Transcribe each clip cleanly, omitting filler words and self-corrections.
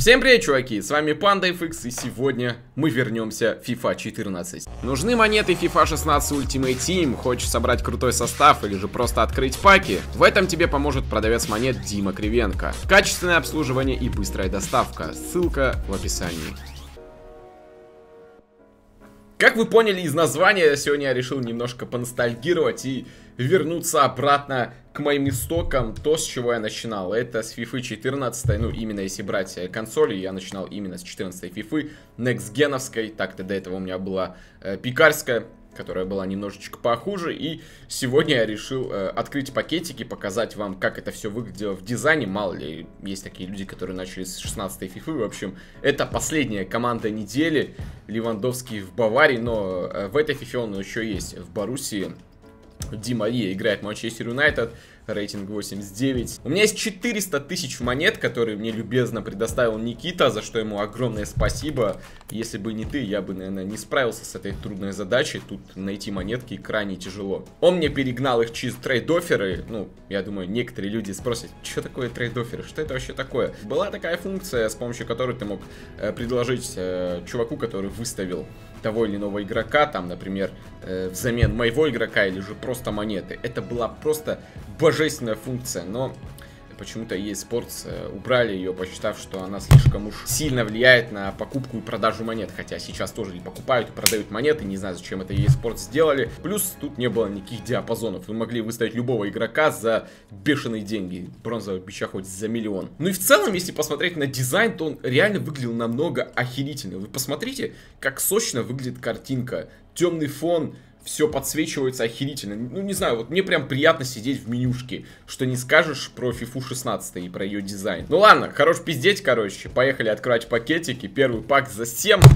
Всем привет, чуваки, с вами PandaFX, и сегодня мы вернемся в FIFA 14. Нужны монеты FIFA 16 Ultimate Team, хочешь собрать крутой состав или же просто открыть паки? В этом тебе поможет продавец монет Дима Кривенко. Качественное обслуживание и быстрая доставка, ссылка в описании. Как вы поняли из названия, сегодня я решил немножко поностальгировать и вернуться обратно к моим истокам, то, с чего я начинал. Это с FIFA 14, ну именно если брать консоли, я начинал именно с 14 FIFA, некстгеновской, так-то до этого у меня была пикарская, которая была немножечко похуже, и сегодня я решил открыть пакетики, показать вам, как это все выглядело в дизайне. Мало ли, есть такие люди, которые начали с 16 FIFA. В общем, это последняя команда недели. Левандовский в Баварии, но в этой FIFA он еще есть в Боруссии. Ди Мария играет в Манчестер Юнайтед, рейтинг 89. У меня есть 400 тысяч монет, которые мне любезно предоставил Никита, за что ему огромное спасибо. Если бы не ты, я бы, наверное, не справился с этой трудной задачей. Тут найти монетки крайне тяжело. Он мне перегнал их через трейд-офферы. Ну, я думаю, некоторые люди спросят, что такое трейд-офферы, что это вообще такое? Была такая функция, с помощью которой ты мог предложить чуваку, который выставил того или иного игрока, там, например, взамен моего игрока или же просто монеты. Это была просто божественная функция, но почему-то EA Sports убрали ее, посчитав, что она слишком уж сильно влияет на покупку и продажу монет. Хотя сейчас тоже и покупают, и продают монеты, не знаю, зачем это EA Sports сделали. Плюс тут не было никаких диапазонов. Вы могли выставить любого игрока за бешеные деньги. Бронзового бича хоть за миллион. Ну и в целом, если посмотреть на дизайн, то он реально выглядел намного охерительно. Вы посмотрите, как сочно выглядит картинка. Темный фон. Все подсвечивается охерительно. Ну, не знаю, вот мне прям приятно сидеть в менюшке. Что не скажешь про FIFA 16 и про ее дизайн. Ну ладно, хорош пиздеть, короче. Поехали открывать пакетики. Первый пак за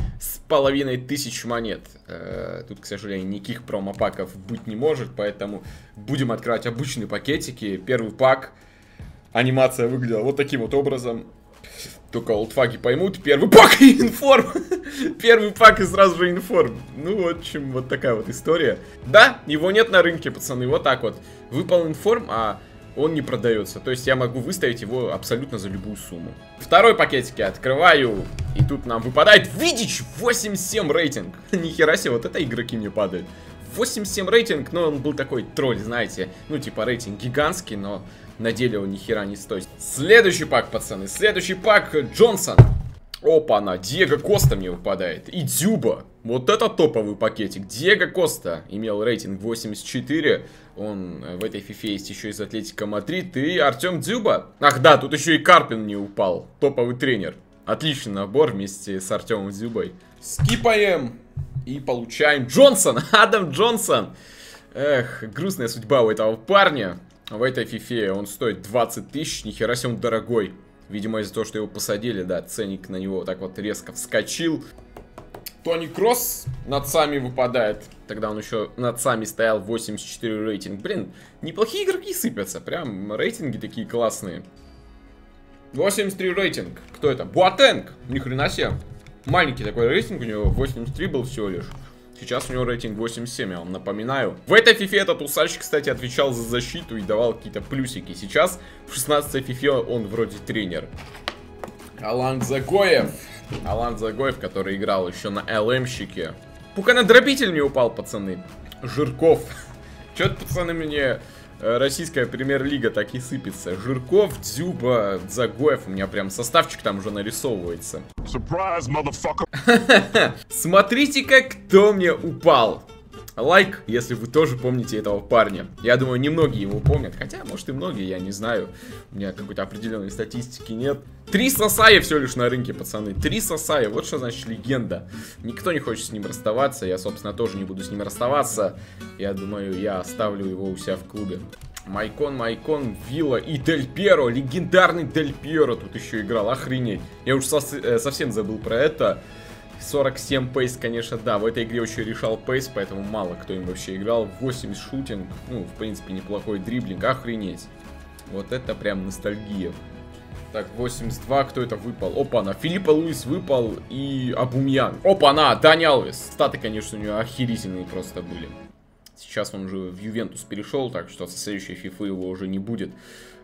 7500 монет. Тут, к сожалению, никаких промо-паков быть не может. Поэтому будем открывать обычные пакетики. Первый пак. Анимация выглядела вот таким вот образом. Только олдфаги поймут. Первый пак и информ. Первый пак и сразу же информ. Ну, в общем, вот такая вот история. Да, его нет на рынке, пацаны. Вот так вот. Выпал информ, а он не продается. То есть я могу выставить его абсолютно за любую сумму. Второй пакетик я открываю. И тут нам выпадает Видич 8-7 рейтинг. Нихера себе, вот это игроки мне падают. 8-7 рейтинг, но он был такой тролль, знаете. Ну, типа рейтинг гигантский, но на деле он ни хера не стоит. Следующий пак, пацаны. Следующий пак Джонсон. Опа-на, Диего Коста мне выпадает. И Дзюба. Вот это топовый пакетик. Диего Коста имел рейтинг 84. Он в этой фифе есть еще из Атлетико Мадрид. И Артем Дзюба. Ах да, тут еще и Карпин не упал. Топовый тренер. Отличный набор вместе с Артемом Дзюбой. Скипаем. И получаем Джонсон. Адам Джонсон. Эх, грустная судьба у этого парня. В этой фифе он стоит 20 тысяч. Нихера себе он дорогой. Видимо, из-за того, что его посадили, да, ценник на него так вот резко вскочил. Тони Кросс над сами выпадает. Тогда он еще над сами стоял, 84 рейтинг. Блин, неплохие игроки сыпятся. Прям рейтинги такие классные. 83 рейтинг. Кто это? Буатенг. Ни хрена себе. Маленький такой рейтинг у него. 83 был всего лишь. Сейчас у него рейтинг 87, я вам напоминаю. В этой фифе этот усач, кстати, отвечал за защиту и давал какие-то плюсики. Сейчас в 16-й фифе он вроде тренер. Алан Загоев. Алан Загоев, который играл еще на ЛМщике. Пуканодробитель не упал, пацаны. Жирков. Че-то, пацаны, мне российская премьер-лига так и сыпется. Жирков, Дзюба, Загоев. У меня прям составчик там уже нарисовывается. Surprise, motherfucker. Смотрите-ка, кто мне упал. Лайк, если вы тоже помните этого парня. Я думаю, немногие его помнят. Хотя, может и многие, я не знаю. У меня какой-то определенной статистики нет. 3 Сасая всего лишь на рынке, пацаны. 3 Сасая, вот что значит легенда. Никто не хочет с ним расставаться. Я, собственно, тоже не буду с ним расставаться. Я думаю, я оставлю его у себя в клубе. Майкон, Вилла и Дель Пьеро. Легендарный Дель Пьеро тут еще играл. Охренеть. Я уж совсем забыл про это. 47 пейс, конечно, да. В этой игре очень решал пейс, поэтому мало кто им вообще играл. 80 шутинг. Ну, в принципе, неплохой дриблинг. Охренеть. Вот это прям ностальгия. Так, 82, кто это выпал? Опа-на, Филиппо Луис выпал и Абумьян. Опа-на, Дани Алвес. Статы, конечно, у него охерительные просто были. Сейчас он уже в Ювентус перешел, так что со следующей фифы его уже не будет.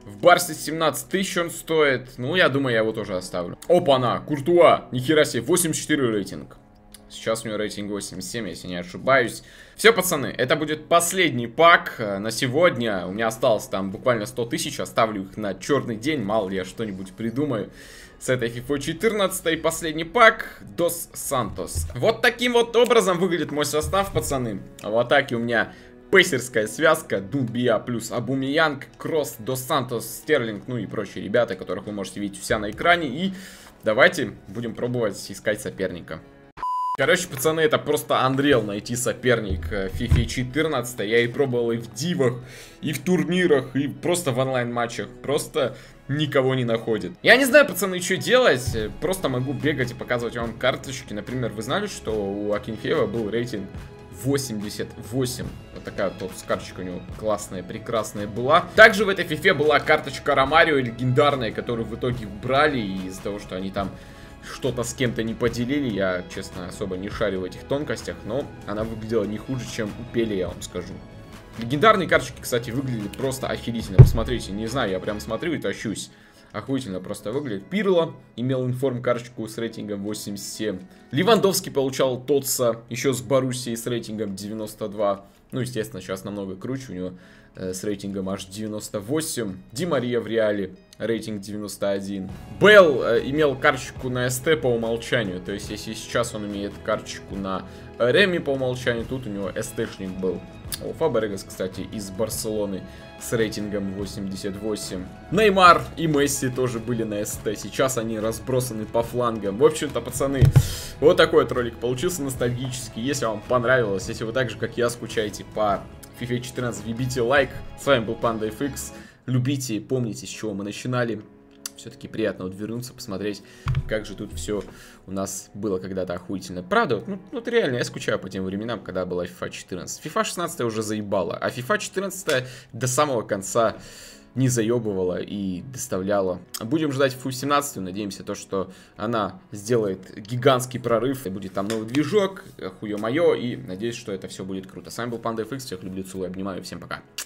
В Барсе 17 тысяч он стоит. Ну, я думаю, я его тоже оставлю. Опа-на, Куртуа. Нихера себе, 84 рейтинг. Сейчас у него рейтинг 87, если не ошибаюсь. Все, пацаны, это будет последний пак на сегодня. У меня осталось там буквально 100 тысяч. Оставлю их на черный день. Мало ли я что-нибудь придумаю с этой FIFA 14. Последний пак. Дос Сантос. Вот таким вот образом выглядит мой состав, пацаны. В атаке у меня пейсерская связка. Дубия плюс Абумиянг, Кросс, Дос Сантос, Стерлинг. Ну и прочие ребята, которых вы можете видеть у себя на экране. И давайте будем пробовать искать соперника. Короче, пацаны, это просто Unreal найти соперник FIFA 14. Я и пробовал и в дивах, и в турнирах, и просто в онлайн-матчах. Просто никого не находит. Я не знаю, пацаны, что делать. Просто могу бегать и показывать вам карточки. Например, вы знали, что у Акинфеева был рейтинг 88. Вот такая вот карточка у него классная, прекрасная была. Также в этой фифе была карточка Ромарио легендарная, которую в итоге убрали. И из-за того, что они там что-то с кем-то не поделили, я, честно, особо не шарю в этих тонкостях, но она выглядела не хуже, чем у Пеле, я вам скажу. Легендарные карточки, кстати, выглядели просто охерительно. Посмотрите, не знаю, я прям смотрю и тащусь. Охуительно просто выглядит. Пирло имел информ карточку с рейтингом 87. Левандовский получал Тотса еще с Боруссией с рейтингом 92. Ну, естественно, сейчас намного круче. У него с рейтингом аж 98. Ди Мария в Реале, рейтинг 91. Белл имел карточку на СТ по умолчанию. То есть, если сейчас он имеет карточку на Реми по умолчанию, тут у него СТшник был. О, Фабрегас, кстати, из Барселоны с рейтингом 88. Неймар и Месси тоже были на СТ. Сейчас они разбросаны по флангам. В общем-то, пацаны, вот такой вот ролик получился ностальгический. Если вам понравилось, если вы так же, как я, скучаете по FIFA 14, вбейте лайк. С вами был Panda FX. Любите и помните, с чего мы начинали. Все-таки приятно вот вернуться, посмотреть, как же тут все у нас было когда-то охуительно. Правда, вот реально, я скучаю по тем временам, когда была FIFA 14. FIFA 16 уже заебала, а FIFA 14 до самого конца не заебывала и доставляла. Будем ждать FIFA 17, надеемся, то, что она сделает гигантский прорыв, и будет там новый движок, хуё моё, и надеюсь, что это все будет круто. С вами был Panda FX, всех люблю, целую, обнимаю, всем пока.